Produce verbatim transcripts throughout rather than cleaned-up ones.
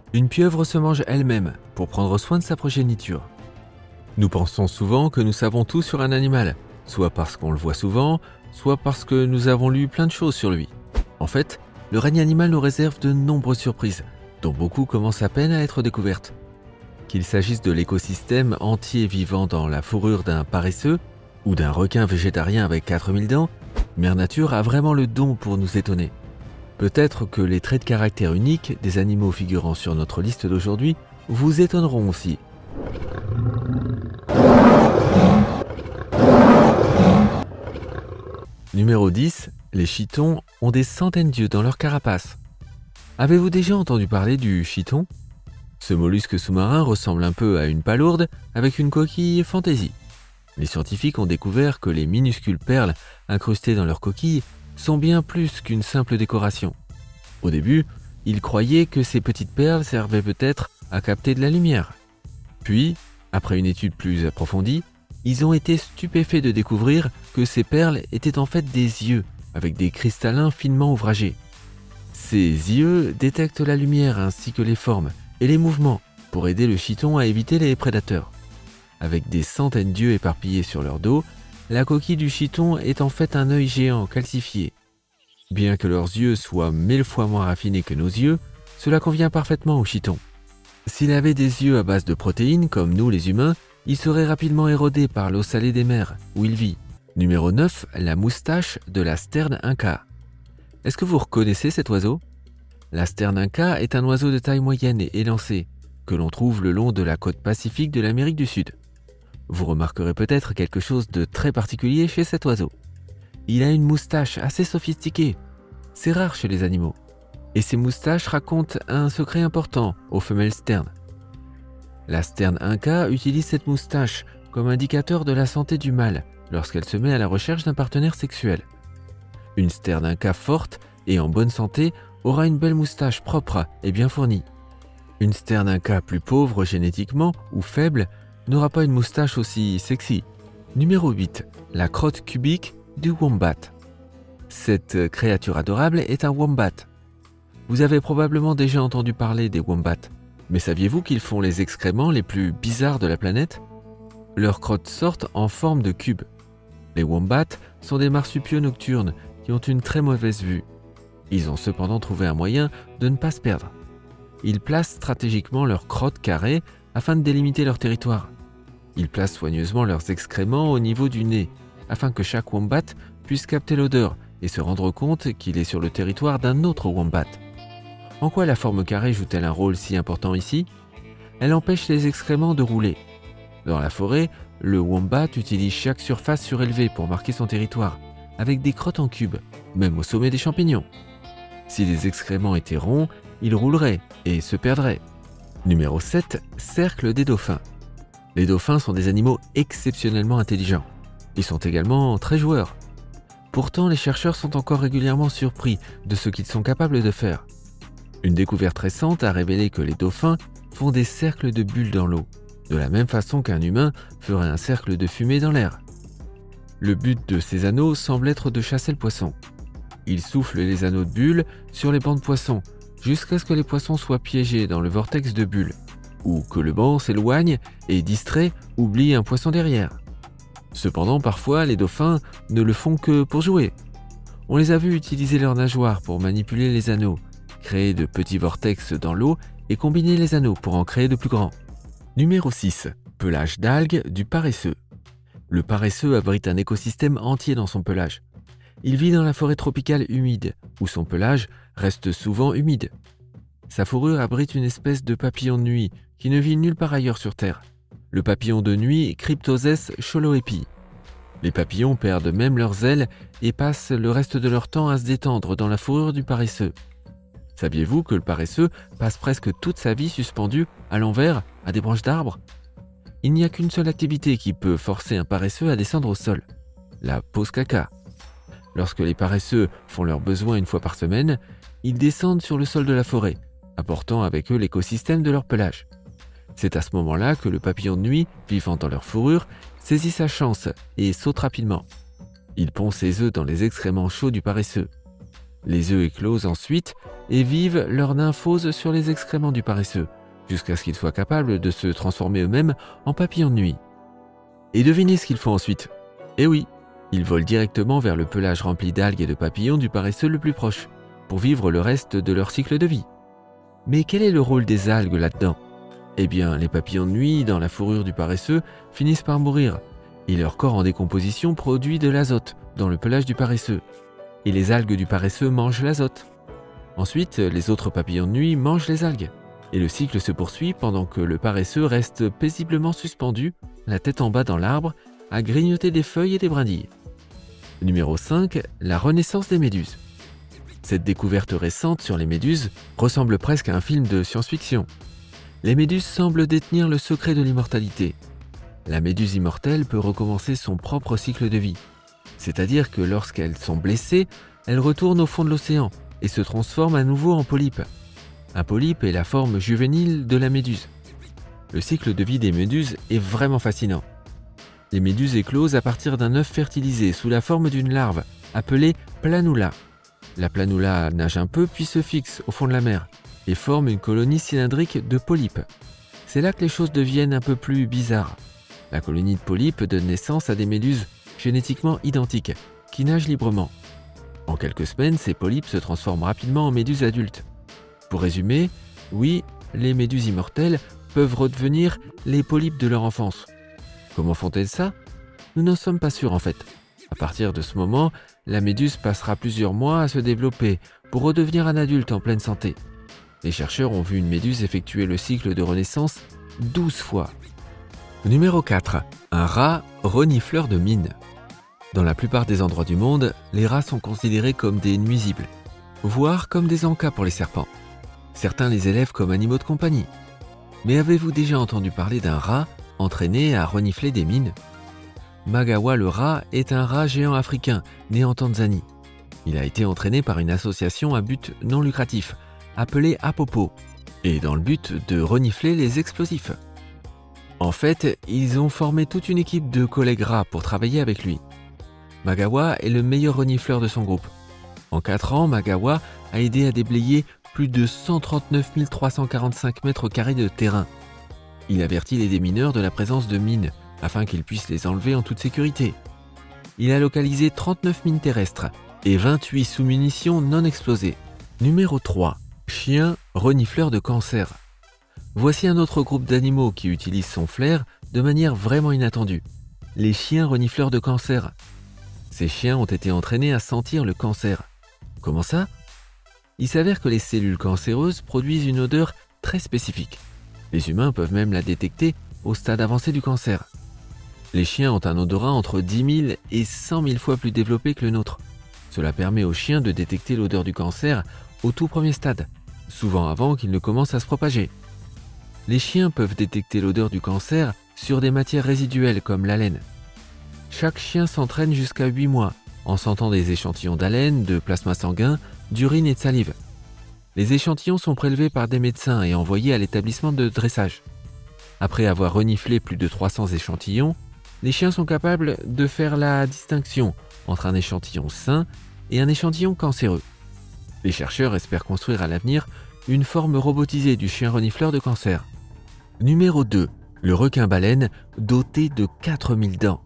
Une pieuvre se mange elle-même pour prendre soin de sa progéniture. Nous pensons souvent que nous savons tout sur un animal, soit parce qu'on le voit souvent, soit parce que nous avons lu plein de choses sur lui. En fait, le règne animal nous réserve de nombreuses surprises, dont beaucoup commencent à peine à être découvertes. Qu'il s'agisse de l'écosystème entier vivant dans la fourrure d'un paresseux ou d'un requin végétarien avec quatre mille dents, Mère Nature a vraiment le don pour nous étonner. Peut-être que les traits de caractère uniques des animaux figurant sur notre liste d'aujourd'hui vous étonneront aussi. Numéro dix. Les chitons ont des centaines d'yeux dans leur carapace. Avez-vous déjà entendu parler du chiton? Ce mollusque sous-marin ressemble un peu à une palourde avec une coquille fantaisie. Les scientifiques ont découvert que les minuscules perles incrustées dans leur coquille sont bien plus qu'une simple décoration. Au début, ils croyaient que ces petites perles servaient peut-être à capter de la lumière. Puis, après une étude plus approfondie, ils ont été stupéfaits de découvrir que ces perles étaient en fait des yeux, avec des cristallins finement ouvragés. Ces yeux détectent la lumière ainsi que les formes et les mouvements pour aider le chiton à éviter les prédateurs. Avec des centaines d'yeux éparpillés sur leur dos, la coquille du chiton est en fait un œil géant calcifié. Bien que leurs yeux soient mille fois moins raffinés que nos yeux, cela convient parfaitement au chiton. S'il avait des yeux à base de protéines comme nous les humains, il serait rapidement érodé par l'eau salée des mers où il vit. Numéro neuf. La moustache de la sterne inca. Est-ce que vous reconnaissez cet oiseau? La sterne inca est un oiseau de taille moyenne et élancé, que l'on trouve le long de la côte pacifique de l'Amérique du Sud. Vous remarquerez peut-être quelque chose de très particulier chez cet oiseau. Il a une moustache assez sophistiquée. C'est rare chez les animaux. Et ces moustaches racontent un secret important aux femelles sternes. La sterne inca utilise cette moustache comme indicateur de la santé du mâle lorsqu'elle se met à la recherche d'un partenaire sexuel. Une sterne inca forte et en bonne santé aura une belle moustache propre et bien fournie. Une sterne inca plus pauvre génétiquement ou faible n'aura pas une moustache aussi sexy. Numéro huit. La crotte cubique du wombat. Cette créature adorable est un wombat. Vous avez probablement déjà entendu parler des wombats, mais saviez-vous qu'ils font les excréments les plus bizarres de la planète? Leurs crottes sortent en forme de cube. Les wombats sont des marsupiaux nocturnes qui ont une très mauvaise vue. Ils ont cependant trouvé un moyen de ne pas se perdre. Ils placent stratégiquement leurs crottes carrées afin de délimiter leur territoire. Ils placent soigneusement leurs excréments au niveau du nez, afin que chaque wombat puisse capter l'odeur et se rendre compte qu'il est sur le territoire d'un autre wombat. En quoi la forme carrée joue-t-elle un rôle si important ici? Elle empêche les excréments de rouler. Dans la forêt, le wombat utilise chaque surface surélevée pour marquer son territoire, avec des crottes en cube, même au sommet des champignons. Si les excréments étaient ronds, ils rouleraient et se perdraient. Numéro sept. Cercle des dauphins. Les dauphins sont des animaux exceptionnellement intelligents. Ils sont également très joueurs. Pourtant, les chercheurs sont encore régulièrement surpris de ce qu'ils sont capables de faire. Une découverte récente a révélé que les dauphins font des cercles de bulles dans l'eau, de la même façon qu'un humain ferait un cercle de fumée dans l'air. Le but de ces anneaux semble être de chasser le poisson. Ils soufflent les anneaux de bulles sur les bancs de poissons, jusqu'à ce que les poissons soient piégés dans le vortex de bulles, ou que le banc s'éloigne et, distrait, oublie un poisson derrière. Cependant, parfois, les dauphins ne le font que pour jouer. On les a vus utiliser leurs nageoires pour manipuler les anneaux, créer de petits vortex dans l'eau et combiner les anneaux pour en créer de plus grands. Numéro six. Pelage d'algues du paresseux. Le paresseux abrite un écosystème entier dans son pelage. Il vit dans la forêt tropicale humide, où son pelage reste souvent humide. Sa fourrure abrite une espèce de papillon de nuit qui ne vit nulle part ailleurs sur Terre. Le papillon de nuit Cryptosès choloepi. Les papillons perdent même leurs ailes et passent le reste de leur temps à se détendre dans la fourrure du paresseux. Saviez-vous que le paresseux passe presque toute sa vie suspendu à l'envers à des branches d'arbres? Il n'y a qu'une seule activité qui peut forcer un paresseux à descendre au sol, la pause caca. Lorsque les paresseux font leurs besoins une fois par semaine, ils descendent sur le sol de la forêt, apportant avec eux l'écosystème de leur pelage. C'est à ce moment-là que le papillon de nuit, vivant dans leur fourrure, saisit sa chance et saute rapidement. Il pond ses œufs dans les excréments chauds du paresseux. Les œufs éclosent ensuite et vivent leur nymphose sur les excréments du paresseux, jusqu'à ce qu'ils soient capables de se transformer eux-mêmes en papillons de nuit. Et devinez ce qu'ils font ensuite. Eh oui, ils volent directement vers le pelage rempli d'algues et de papillons du paresseux le plus proche, pour vivre le reste de leur cycle de vie. Mais quel est le rôle des algues là-dedans? Eh bien, les papillons de nuit, dans la fourrure du paresseux, finissent par mourir, et leur corps en décomposition produit de l'azote dans le pelage du paresseux. Et les algues du paresseux mangent l'azote. Ensuite, les autres papillons de nuit mangent les algues. Et le cycle se poursuit pendant que le paresseux reste paisiblement suspendu, la tête en bas dans l'arbre, à grignoter des feuilles et des brindilles. Numéro cinq. La renaissance des méduses. Cette découverte récente sur les méduses ressemble presque à un film de science-fiction. Les méduses semblent détenir le secret de l'immortalité. La méduse immortelle peut recommencer son propre cycle de vie. C'est-à-dire que lorsqu'elles sont blessées, elles retournent au fond de l'océan et se transforment à nouveau en polype. Un polype est la forme juvénile de la méduse. Le cycle de vie des méduses est vraiment fascinant. Les méduses éclosent à partir d'un œuf fertilisé sous la forme d'une larve, appelée planula. La planula nage un peu puis se fixe au fond de la mer et forme une colonie cylindrique de polypes. C'est là que les choses deviennent un peu plus bizarres. La colonie de polypes donne naissance à des méduses génétiquement identiques, qui nagent librement. En quelques semaines, ces polypes se transforment rapidement en méduses adultes. Pour résumer, oui, les méduses immortelles peuvent redevenir les polypes de leur enfance. Comment font-elles ça? Nous n'en sommes pas sûrs en fait. À partir de ce moment, la méduse passera plusieurs mois à se développer pour redevenir un adulte en pleine santé. Les chercheurs ont vu une méduse effectuer le cycle de renaissance douze fois. Numéro quatre. Un rat renifleur de mines. Dans la plupart des endroits du monde, les rats sont considérés comme des nuisibles, voire comme des encas pour les serpents. Certains les élèvent comme animaux de compagnie. Mais avez-vous déjà entendu parler d'un rat entraîné à renifler des mines? Magawa le rat est un rat géant africain né en Tanzanie. Il a été entraîné par une association à but non lucratif, appelée Apopo, et dans le but de renifler les explosifs. En fait, ils ont formé toute une équipe de collègues rats pour travailler avec lui. Magawa est le meilleur renifleur de son groupe. En quatre ans, Magawa a aidé à déblayer plus de cent trente-neuf mille trois cent quarante-cinq mètres carrés de terrain. Il avertit les démineurs de la présence de mines, afin qu'ils puissent les enlever en toute sécurité. Il a localisé trente-neuf mines terrestres et vingt-huit sous-munitions non explosées. Numéro trois. Chien renifleur de cancer. Voici un autre groupe d'animaux qui utilise son flair de manière vraiment inattendue. Les chiens renifleurs de cancer. Ces chiens ont été entraînés à sentir le cancer. Comment ça? Il s'avère que les cellules cancéreuses produisent une odeur très spécifique. Les humains peuvent même la détecter au stade avancé du cancer. Les chiens ont un odorat entre dix mille et cent mille fois plus développé que le nôtre. Cela permet aux chiens de détecter l'odeur du cancer au tout premier stade, souvent avant qu'il ne commence à se propager. Les chiens peuvent détecter l'odeur du cancer sur des matières résiduelles comme la laine. Chaque chien s'entraîne jusqu'à huit mois en sentant des échantillons d'haleine, de plasma sanguin, d'urine et de salive. Les échantillons sont prélevés par des médecins et envoyés à l'établissement de dressage. Après avoir reniflé plus de trois cents échantillons, les chiens sont capables de faire la distinction entre un échantillon sain et un échantillon cancéreux. Les chercheurs espèrent construire à l'avenir une forme robotisée du chien renifleur de cancer. Numéro deux. Le requin-baleine doté de quatre mille dents.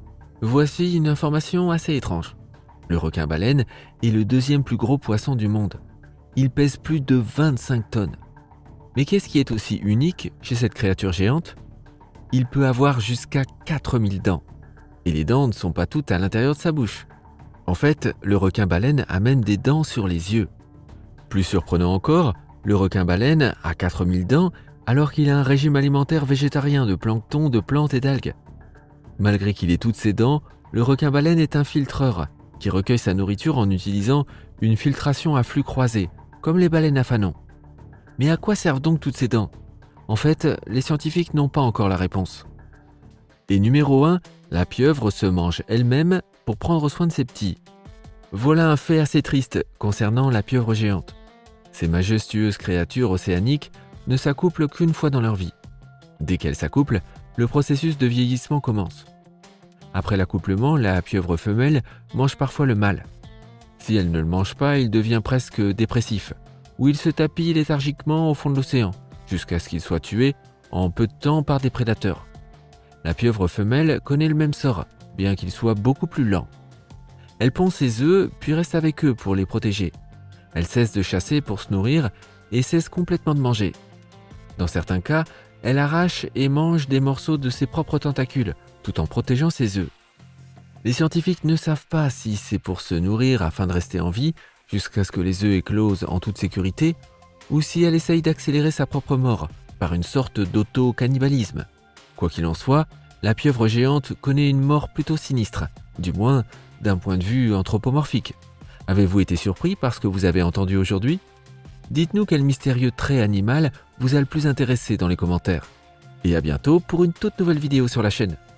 Voici une information assez étrange. Le requin-baleine est le deuxième plus gros poisson du monde. Il pèse plus de vingt-cinq tonnes. Mais qu'est-ce qui est aussi unique chez cette créature géante? Il peut avoir jusqu'à quatre mille dents. Et les dents ne sont pas toutes à l'intérieur de sa bouche. En fait, le requin-baleine a même des dents sur les yeux. Plus surprenant encore, le requin-baleine a quatre mille dents alors qu'il a un régime alimentaire végétarien de plancton, de plantes et d'algues. Malgré qu'il ait toutes ses dents, le requin-baleine est un filtreur qui recueille sa nourriture en utilisant une filtration à flux croisé, comme les baleines à fanon. Mais à quoi servent donc toutes ces dents? En fait, les scientifiques n'ont pas encore la réponse. Et numéro un, la pieuvre se mange elle-même pour prendre soin de ses petits. Voilà un fait assez triste concernant la pieuvre géante. Ces majestueuses créatures océaniques ne s'accouplent qu'une fois dans leur vie. Dès qu'elles s'accouplent, le processus de vieillissement commence. Après l'accouplement, la pieuvre femelle mange parfois le mâle. Si elle ne le mange pas, il devient presque dépressif, ou il se tapit léthargiquement au fond de l'océan, jusqu'à ce qu'il soit tué en peu de temps par des prédateurs. La pieuvre femelle connaît le même sort, bien qu'il soit beaucoup plus lent. Elle pond ses œufs, puis reste avec eux pour les protéger. Elle cesse de chasser pour se nourrir et cesse complètement de manger. Dans certains cas, elle arrache et mange des morceaux de ses propres tentacules, tout en protégeant ses œufs. Les scientifiques ne savent pas si c'est pour se nourrir afin de rester en vie, jusqu'à ce que les œufs éclosent en toute sécurité, ou si elle essaye d'accélérer sa propre mort, par une sorte d'auto-cannibalisme. Quoi qu'il en soit, la pieuvre géante connaît une mort plutôt sinistre, du moins d'un point de vue anthropomorphique. Avez-vous été surpris par ce que vous avez entendu aujourd'hui? Dites-nous quel mystérieux trait animal vous a le plus intéressé dans les commentaires. Et à bientôt pour une toute nouvelle vidéo sur la chaîne.